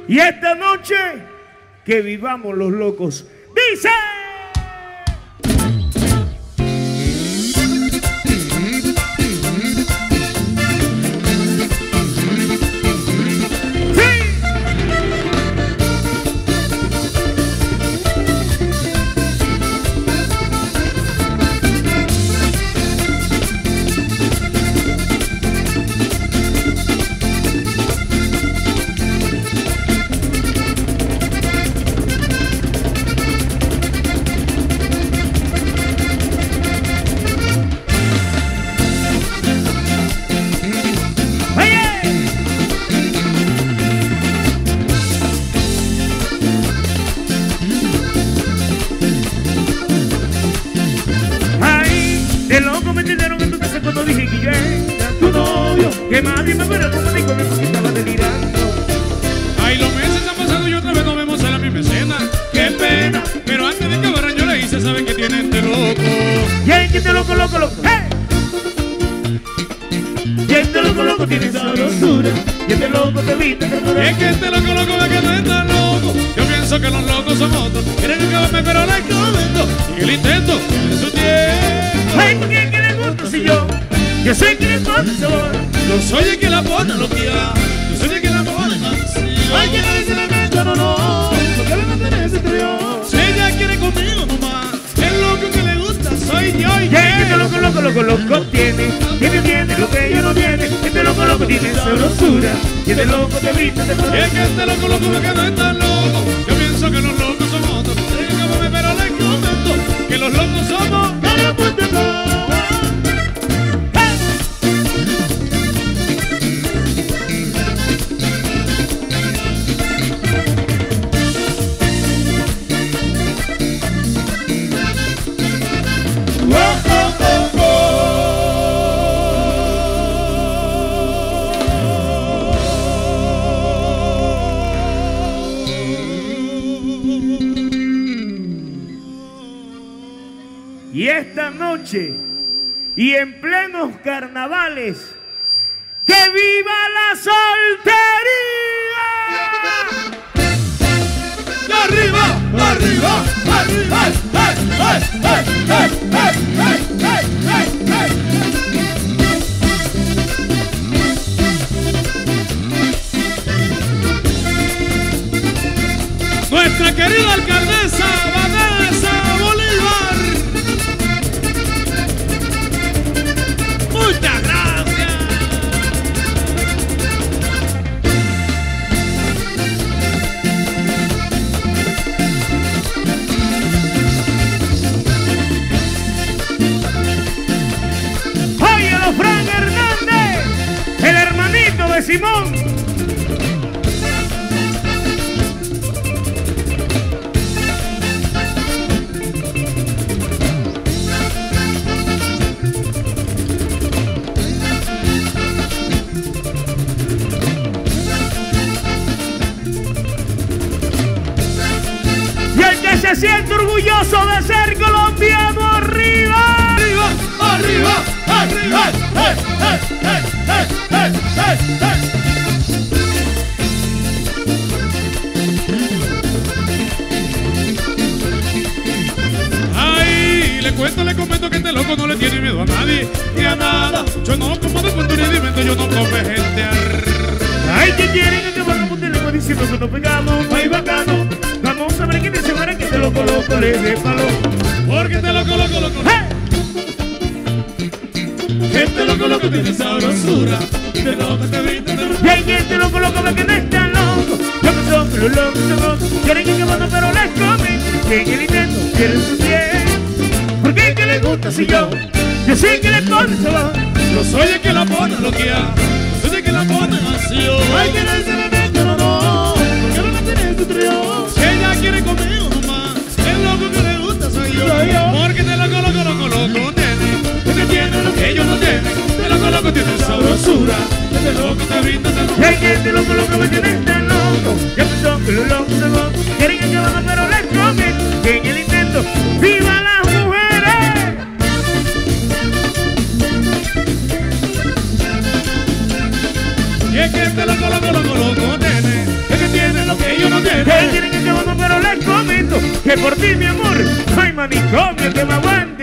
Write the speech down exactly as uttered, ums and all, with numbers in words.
Y esta noche, que vivamos los locos. ¡Dice! Que nadie me fuera como dijo, me estaba delirando. Ay, los meses han pasado y otra vez nos vemos en la misma escena. Qué pena, pero antes de que agarren yo le hice, saben que tiene este loco. Y hay que este loco, loco, loco, ¡hey! Y este loco, loco tiene sabrosura. Y este loco te viste ternura. Y es que este loco, loco ve que no está loco. Yo pienso que los locos son otros. Quieren acabarme, pero les comento y el intento tiene su tiempo. Ay, ¿por qué que le gusta si yo? Yo soy quien le pone sabor. Yo soy el que la pone loquilla. Yo soy el que la pone canción. Ay, que no dice la mente, no, no. Porque le mantiene ese trío. Si ella quiere conmigo nomás, el loco que le gusta soy yo. Y que este loco, loco, loco, loco tiene. Tiene, tiene lo que ella no tiene. Este loco, loco tiene sabrosura. Y este loco te viste, te pone. Y es que este loco, loco ve que no está loco. Yo pienso que los locos son otros. Déjame, pero les comento que los locos somos. ¡Cada punto no! Y esta noche, y en plenos carnavales, ¡que viva la soltería! ¡Arriba, arriba, arriba! ¡Ay, ay, ay, ay, ay, ay, ay, ay, ay! Nuestra querida alcaldesa Vanessa Bolívar. Muchas gracias. Óyelo, Fran Hernández, el hermanito de Simón. Se siente orgulloso de ser colombiano. Arriba, arriba, arriba, arriba, hey, hey, hey, hey, hey, hey, hey. Ay, le cuento, le comento que este loco no le tiene miedo a nadie ni a nada. Yo no como de cultura y alimento, yo no come gente. Ay, que quieren que van a ponerle diciendo que nos pegamos, ay bacano. Vamos a ver quién dice ahora que este loco loco le dé palo. Porque este loco loco loco, ¡hey! Este loco loco tiene sabrosura. Este loco te viste, te y hay este loco loco ve que no está loco. Yo que son los locos somos. Quieren que van pero les comen. Que en el intento quieren su piel. Porque es que le gusta si yo. Yo sé que le pone sabor. Yo soy el que la pone loquilla. Yo soy el que la pone vacío. Ay, que no se le mete, no, no. Porque no me tiene su trío. Si ella quiere conmigo nomás, el loco que le gusta soy yo. Soy yo. Porque este loco, loco, loco, loco tiene. Este tiene lo que ellos no tienen. Este loco, loco tiene sabrosura. Este loco te brinda, te y hay que este loco loco me tiene tan loco. Ya pensó que los locos se van. Quieren que van pero les comen. Que en el intento viva las mujeres. Y es que este loco, loco, loco, loco que por ti, mi amor, no hay manicomio que me aguante.